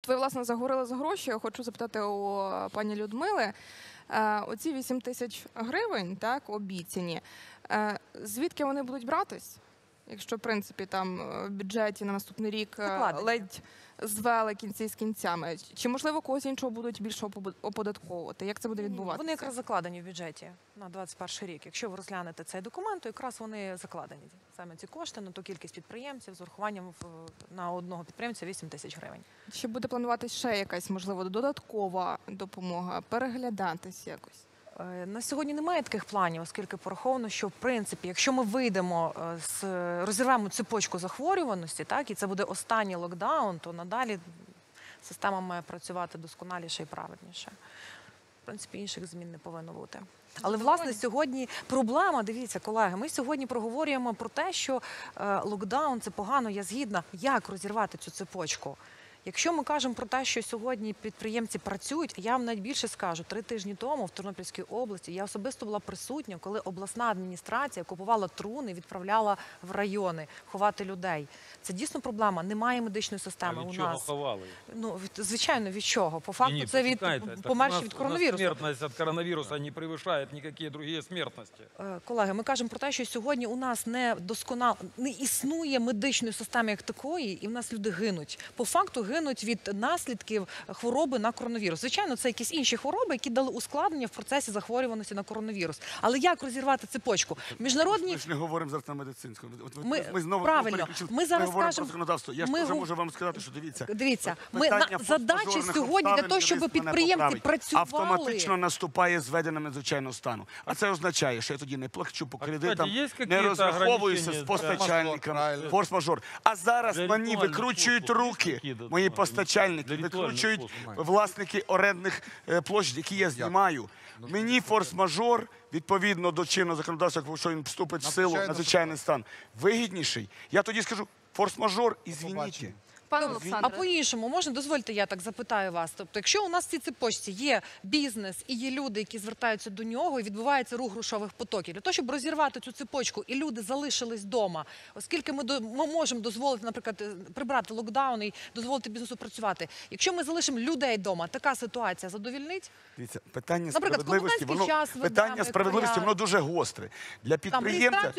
ви, власне, заговорили за гроші. Я хочу запитати у пані Людмили. Оці 8 тисяч гривень, так, обіцяні, звідки вони будуть братись? Якщо, в принципі, там в бюджеті на наступний рік ледь звели кінці з кінцями. Чи, можливо, когось іншого будуть більше оподатковувати? Як це буде відбуватися? Вони якраз закладені в бюджеті на 2021 рік. Якщо ви розглянете цей документ, то якраз вони закладені. Саме ці кошти на ту кількість підприємців з урахуванням на одного підприємця 8 тисяч гривень. Чи буде плануватися ще якась, можливо, додаткова допомога, переглядатись якось? На сьогодні немає таких планів, оскільки пораховано, що, в принципі, якщо ми вийдемо, розірвемо цепочку захворюваності, так, і це буде останній локдаун, то надалі система має працювати досконаліше і правильніше. В принципі, інших змін не повинно бути. Але, власне, сьогодні проблема, дивіться, колеги, ми сьогодні проговорюємо про те, що локдаун – це погано, я згідна, як розірвати цю цепочку. Якщо ми кажемо про те, що сьогодні підприємці працюють, я вам навіть більше скажу, 3 тижні тому в Тернопільській області я особисто була присутня, коли обласна адміністрація купувала труни і відправляла в райони ховати людей. Це дійсно проблема. Немає медичної системи у нас. Ховали? Ну, звичайно, від чого? По факту це від померших від коронавірусу. Смертність від коронавірусу не перевищує ніякі інші смертності. Колеги, ми кажемо про те, що сьогодні у нас не існує медичної системи як такої, і в нас люди гинуть. По факту гинуть від наслідків хвороби на коронавірус. Звичайно, це якісь інші хвороби, які дали ускладнення в процесі захворюваності на коронавірус. Але як розірвати цепочку? Ми ж не говоримо зараз на медицинську. Ми знову правильно. Ми зараз говоримо про законодавство. Я ж теж можу вам сказати, що дивіться, задача сьогодні для того, щоб підприємці працювали. Автоматично наступає зведення надзвичайного стану. А це означає, що я тоді не плачу по кредитам, не розраховуюся з постачальниками, форс-мажор. А зараз мені викручують руки мої постачальники, викручують власники орендних площ, які я знімаю. Мені форс-мажор, відповідно до чинного законодавства, якщо він вступить в силу, надзвичайний стан, вигідніший. Я тоді скажу, форс-мажор, ізвініть. А по-іншому, можна, дозвольте, я так запитаю вас. Тобто, якщо у нас в цій цепочці є бізнес і є люди, які звертаються до нього, і відбувається рух грошових потоків, для того, щоб розірвати цю цепочку і люди залишились вдома, оскільки ми можемо дозволити, наприклад, прибрати локдаун і дозволити бізнесу працювати. Якщо ми залишимо людей вдома, така ситуація задовільнить? Дивіться, питання справедливості, воно дуже гостре. Для підприємця,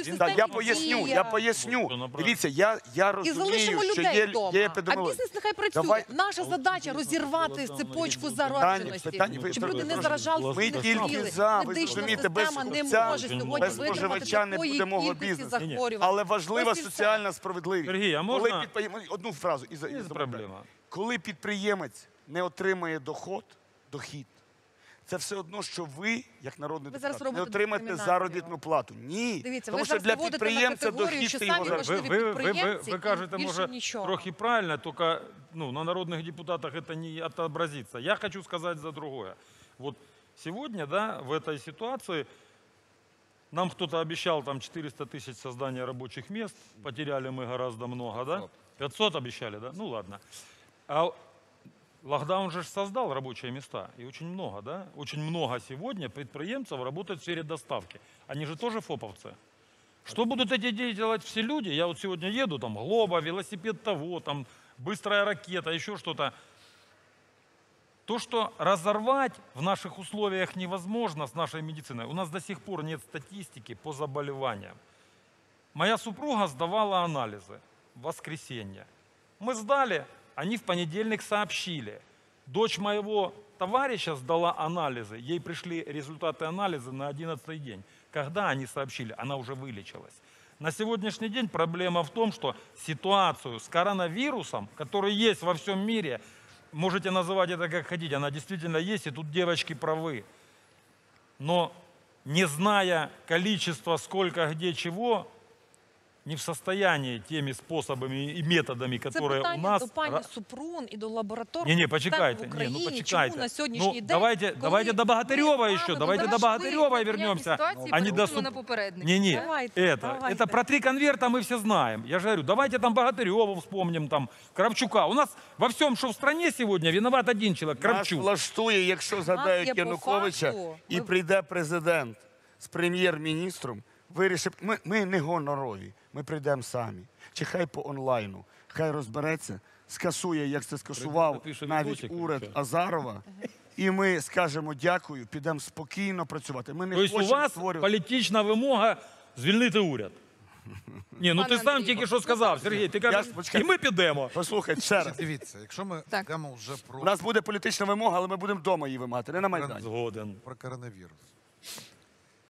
я поясню. Дивіться, я розумію, що є а бізнес нехай працює. Наша задача – розірвати цепочку зараженості, щоб люди не заражались, ми тільки за, ви розумієте, без споживача не буде мого бізнесу. Але важлива соціальна справедливість. Сергій, а можна? Одну фразу. Коли підприємець не отримає дохід, це все одно, що ви, як народний депутат, не отримаєте заробітну плату. Ні. Тому що для підприємця дохід – це його заробітна. Ви кажете, може, трохи правильно, тільки на народних депутатах це не отобразиться. Я хочу сказати за другое. Вот сегодня, да, в этой ситуации нам кто-то обещал там 400 тысяч создания рабочих мест, потеряли мы гораздо много, да? 500 обещали, да? Ну ладно. Локдаун же создал рабочие места, и очень много, да? Очень много сегодня предприемцев работают в сфере доставки. Они же тоже фоповцы. Что будут эти делать все люди? Я вот сегодня еду, там, Глоба, велосипед того, там, быстрая ракета, еще что-то. То, что разорвать в наших условиях невозможно с нашей медициной, у нас до сих пор нет статистики по заболеваниям. Моя супруга сдавала анализы в воскресенье. Мы сдали. Они в понедельник сообщили. Дочь моего товарища сдала анализы. Ей пришли результаты анализа на 11-й день. Когда они сообщили, она уже вылечилась. На сегодняшний день проблема в том, что ситуацию с коронавирусом, который есть во всем мире, можете называть это как хотите, она действительно есть, и тут девочки правы. Но не зная количество, сколько, где, чего, не в состоянии теми способами и методами, которые у нас... Це питання до пані Супрун і до лабораторних систем в Україні. Чому на сьогоднішній день... Давайте до Богатырева еще, давайте до Богатырева вернемся. Это про 3 конверта мы все знаем. Я же говорю, давайте там Богатырева вспомним, там Кравчука. У нас во всем, что в стране сегодня, виноват один человек, Кравчук. Нас влаштує, якщо згадають Януковича і прийде президент з прем'єр-міністром, ми не гонорові, ми прийдемо самі. Чи хай по онлайну, хай розбереться скасує, як це скасував навіть уряд Азарова, і ми скажемо дякую, підемо спокійно працювати. Ми не тобто у хочемо вас створювати... політична вимога звільнити уряд? Ні, ну ти Пане сам Андрію, тільки що сказав, Сергій, ти кажеш, і ми підемо. Послухайте, ще раз. Дивіться, якщо ми Так. йдемо вже У нас буде політична вимога, але ми будемо вдома її вимагати, не на Майдані. Згоден. про коронавірус.